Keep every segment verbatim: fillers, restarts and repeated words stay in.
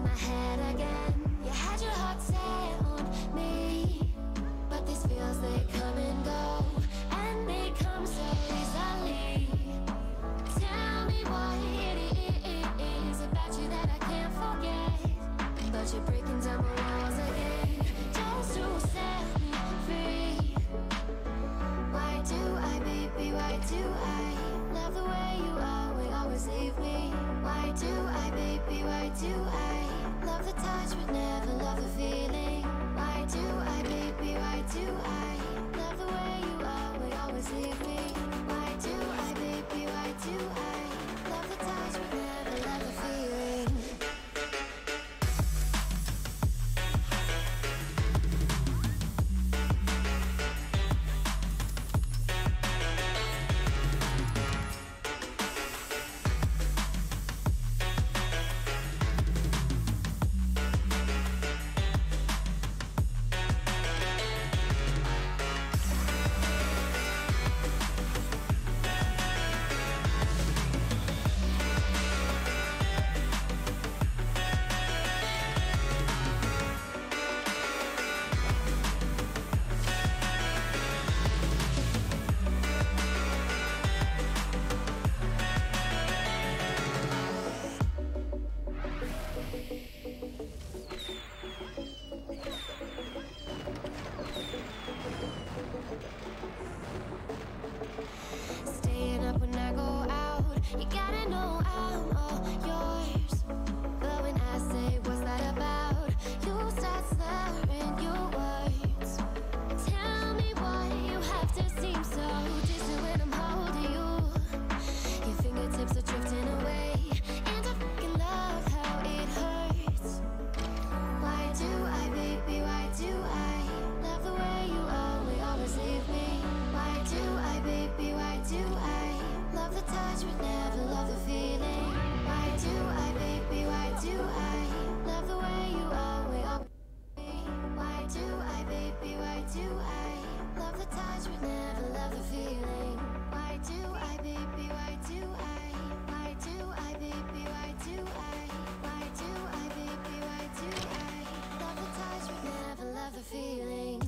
my head again. You had your heart set on me, but these feels, they come and go, and they come so easily. Tell me what it is about you that I can't forget, but you're breaking down my walls again, just to set me free. Why do I, baby, why do I love the way you are, we always leave me? Why do I, baby, why do I love the touch but never love the feeling? Why do I, baby, why do I love the way you are, we always leave me? Why do I, baby, why do I love the touch but never love the feeling? Staying up when I go out, you gotta know I'm all yours. But when I say what's that about, you start slurring your words. Tell me why you have to seem so distant when I'm holding you. Your fingertips are drifting away, and I fucking love how it hurts. Why do I, baby, why do I love the way you are, we always leave me? Why do I, baby, why do I love the touch but never love the feeling? Why do I, baby, why do I love the way you are, we always leave me? Why do I, baby, why do I love the touch but never love the feeling? Why do I, baby, why do I why do I, baby, why do I why do I, baby, why do I love the touch but never love the feeling?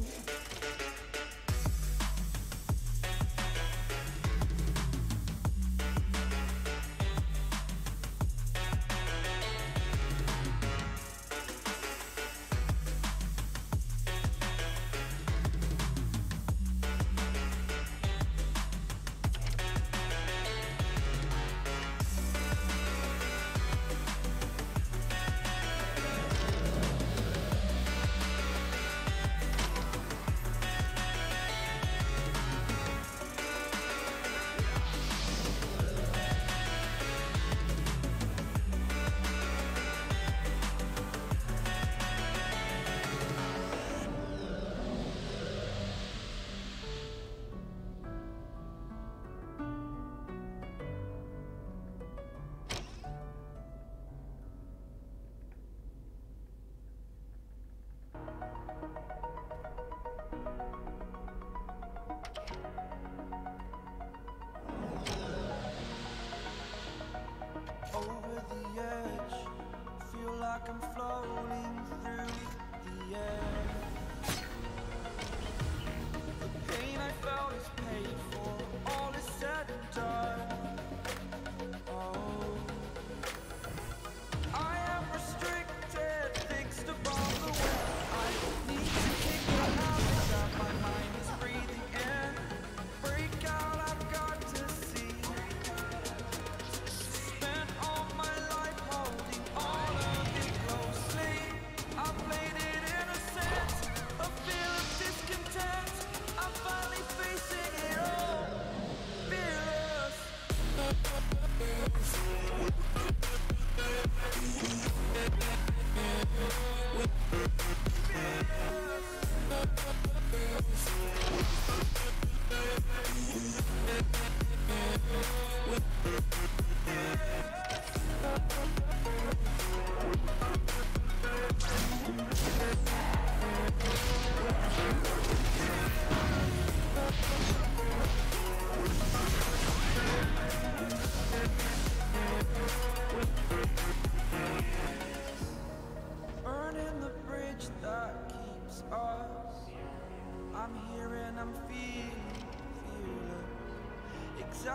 Over the edge, feel like I'm floating through the air. The pain I felt is paid for, all is said and done. Oh, I am restricted, fixed above the way. I need to kick the habit that my mind is breathing in. Break out, I've got to see. Spent all my life holding all of it closely. I played it innocent, a feel of discontent. I'm finally facing it all, fearless.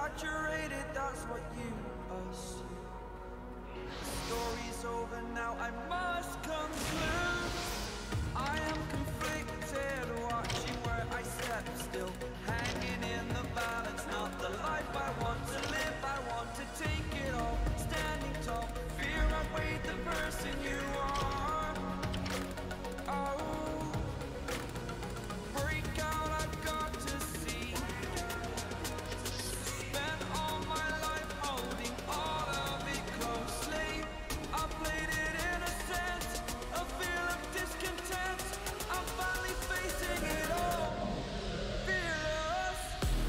exaggerated, that's what you assume. The story's over now, I must conclude. I am conflicted, watching where I step still, hanging in the balance, not the life I want to live. I want to take it all, standing tall, fear outweighed the person you are. Oh, break out, I've got to see. Spent all my life holding all of it closely. I played it innocent, a feel of discontent. I'm finally facing it all, fearless.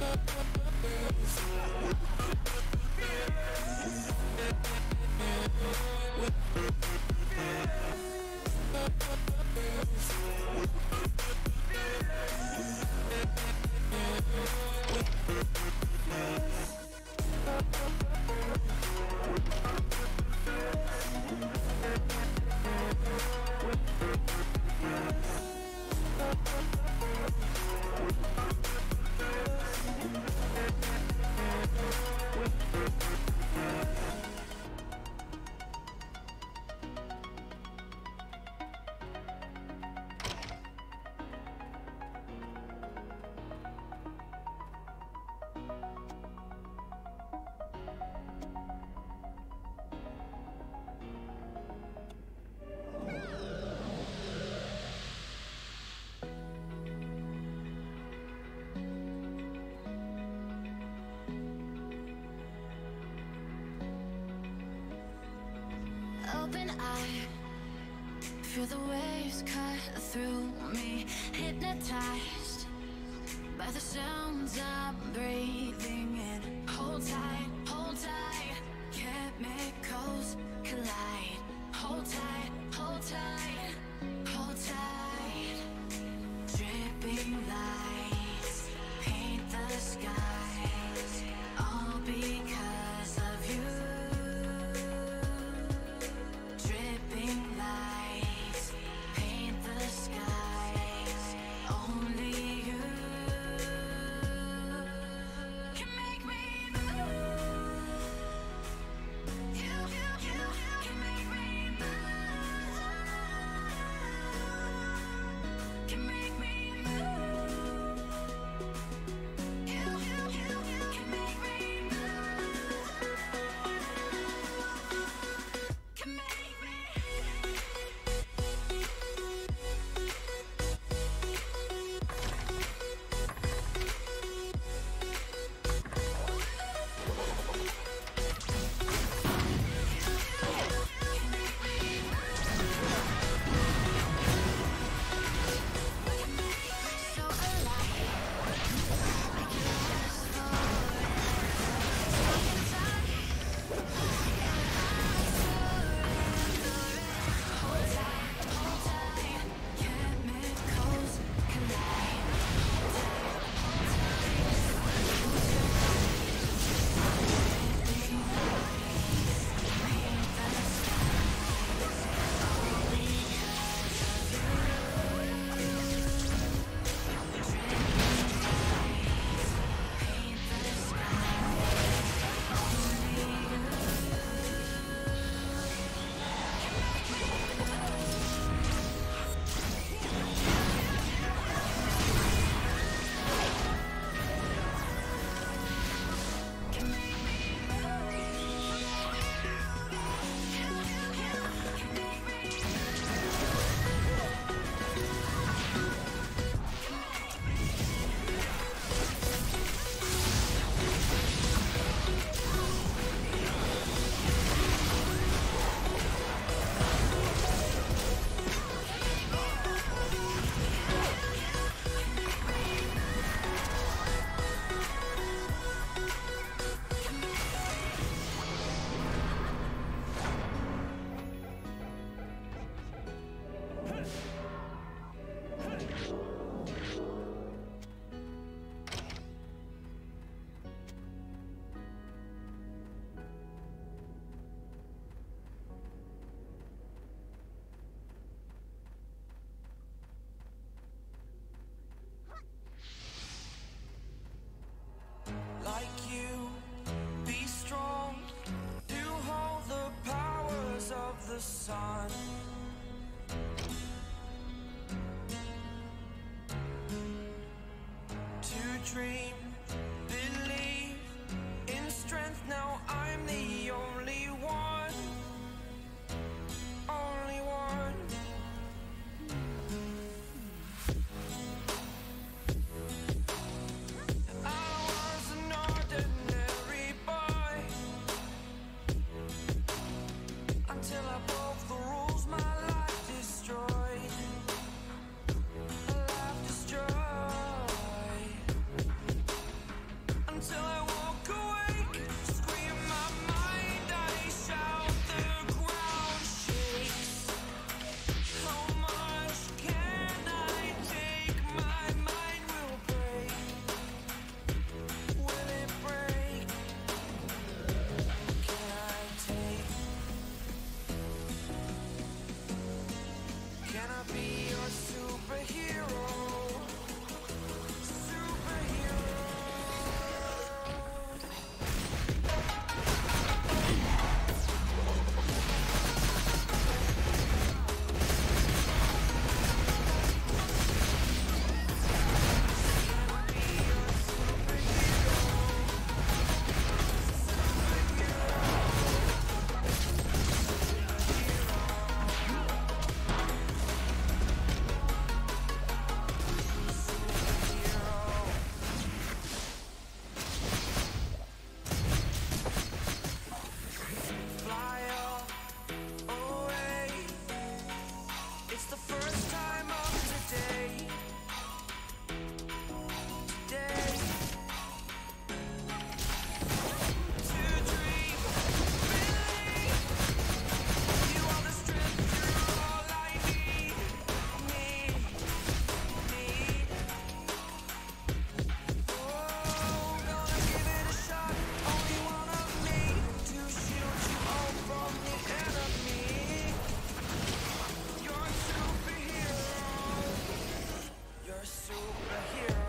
Open eye, feel the waves cut through me, hypnotized by the sounds I'm breathing in. Hold tight, hold tight, chemicals collide. Hold tight, hold tight, hold tight. Dripping lights paint the skies, all because of you. Dripping lights paint the skies, only you can make me move. sun. To dream, believe in strength. Now I'm the only one, only one. I was an ordinary boy until I broke the rules. My life destroyed, a life destroyed. Until I walk awake, scream my mind, I shout, the ground shakes. How much can I take? My mind will break. Will it break? Can I take? Can I be your superhero? Superhero. Fly away. It's the first time of today. Today. To dream, believe. You are the strength, you're all I need. Need, need. Oh, gonna give it a shot. Only one of me to shield you all from the enemy. You're a superhero. You're a superhero.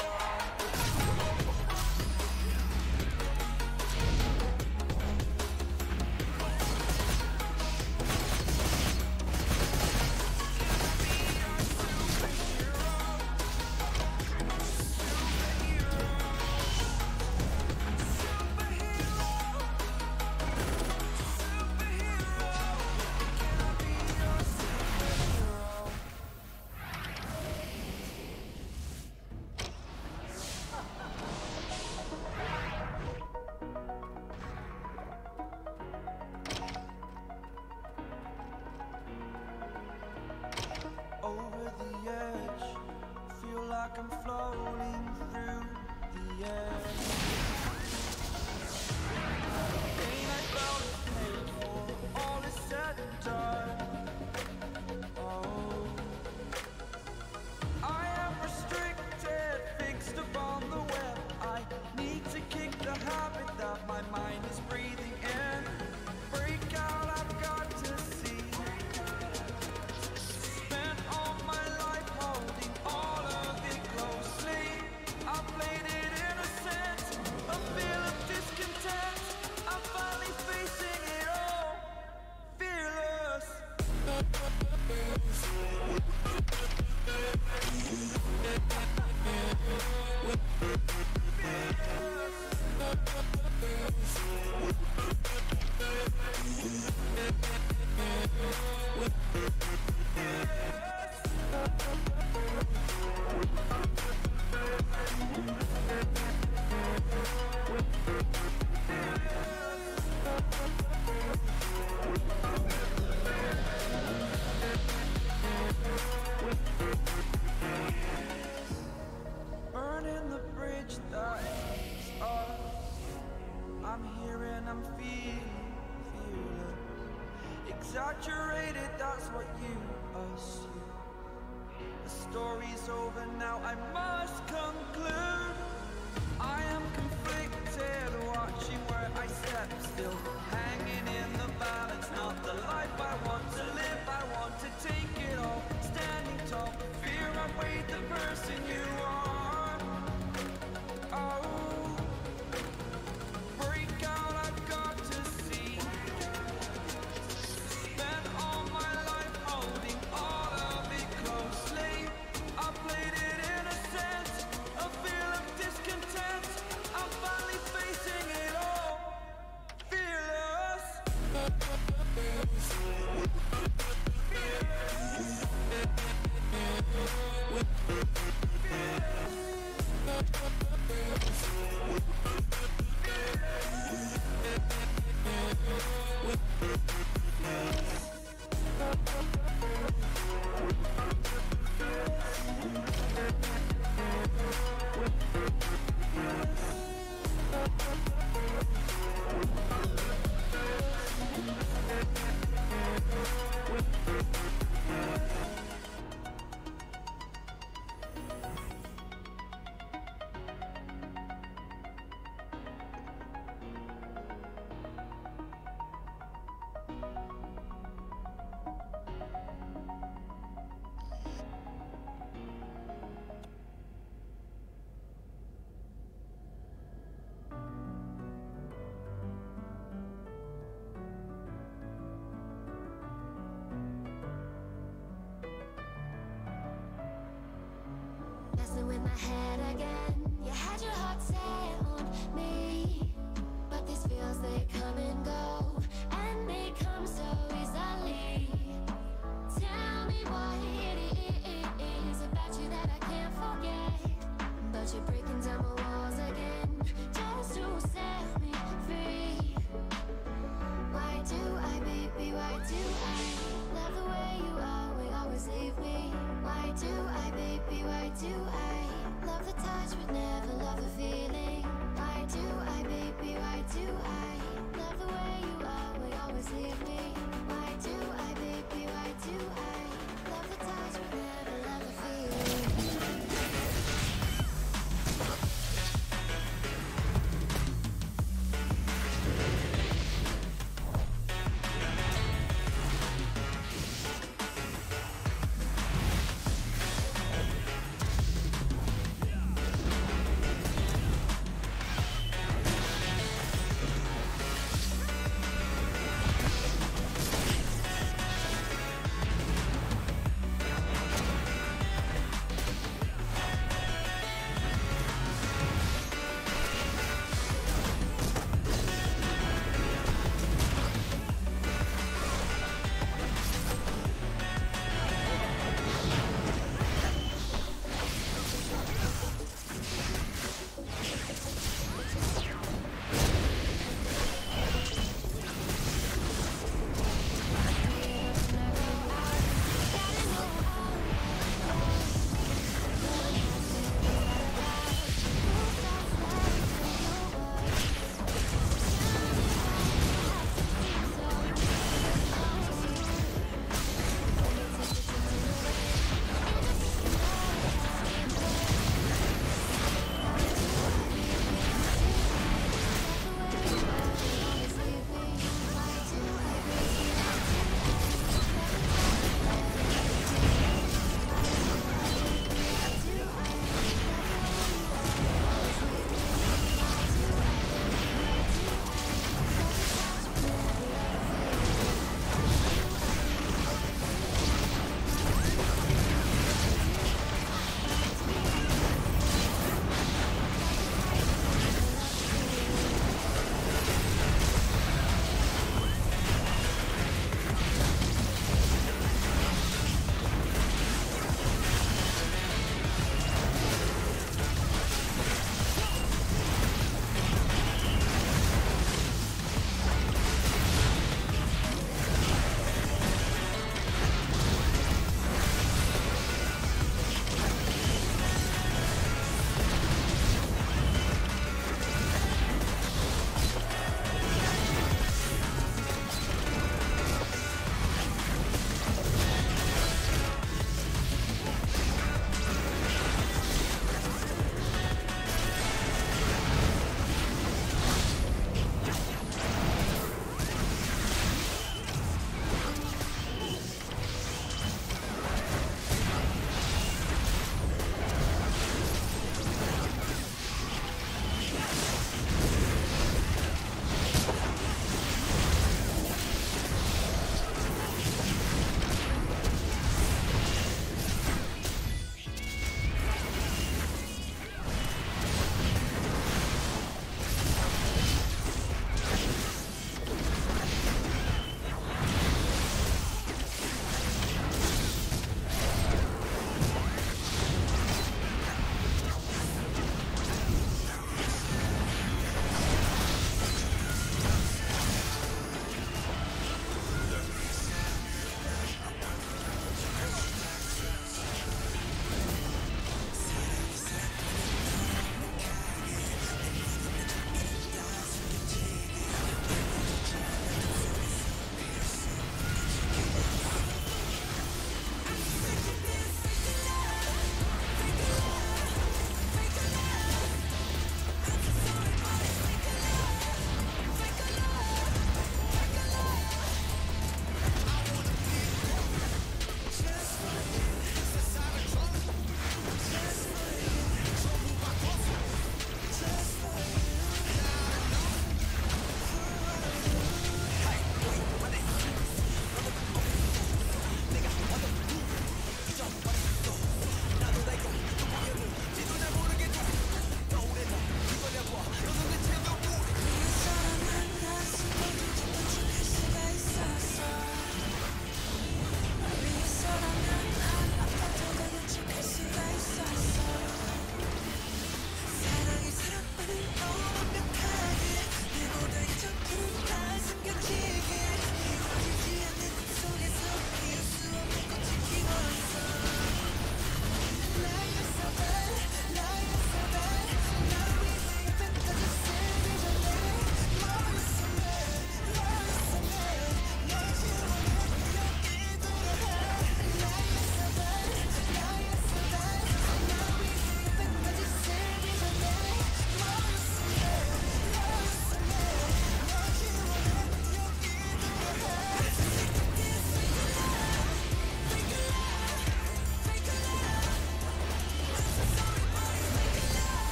Over the edge, feel like I'm floating through the air. Pain I felt is paid for, all is said and done. Oh, I am restricted, fixed upon the web. I need to kick the habit that my mind is breathing in. Break out, I've got to see. Spent all my life holding all of it closely. I played it innocent, a feel of discontent. I'm finally facing it all, fearless. Burning the bridge that is us. I'm here and I'm feeling, feeling exaggerated, that's what you assume. The story's over now, I must conclude. I am conflicted, watching where I step still, hanging in the balance. Not the life I want to live, I want to take it all. Standing tall, fear I weighed the person you are. Oh, break out, I've got to see. Spent all my Messing with my head again. You had your heart set on me, but these feels, they come and go, and they come so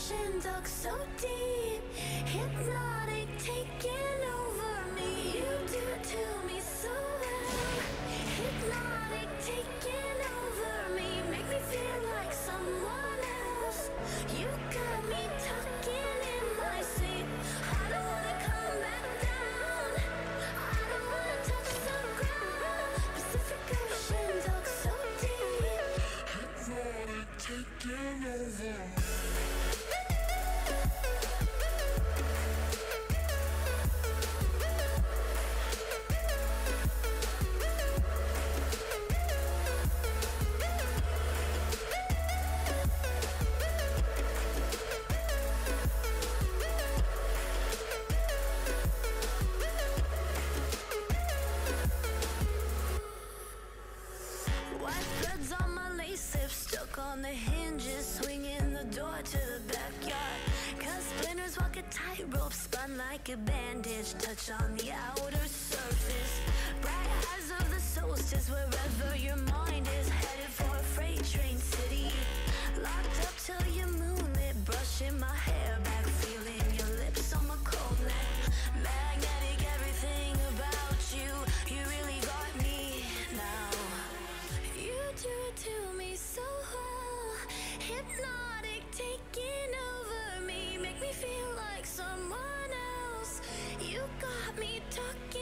ocean dug so deep, hypnotic, taking over me. You do it to me so well, hypnotic, taking over me. Make me feel like someone else. You got me talking in my sleep. I don't wanna come back down, I don't wanna touch the ground. Pacific Ocean dug so deep, hypnotic, taking over. White threads on my lace lips, stuck on the hinges, swinging the door to the backyard. Cause splinters walk a tightrope, spun like a bandage, touch on the outer surface. Bright eyes of the solstice, wherever your mind is, headed for a freight train city. Locked up till your moonlit, brushing my hair back, feeling your lips on my cold neck. Magnetic, everything about you, you really got me now. You do it to me so well, hypnotic, taking over me. Make me feel like someone else. You got me talking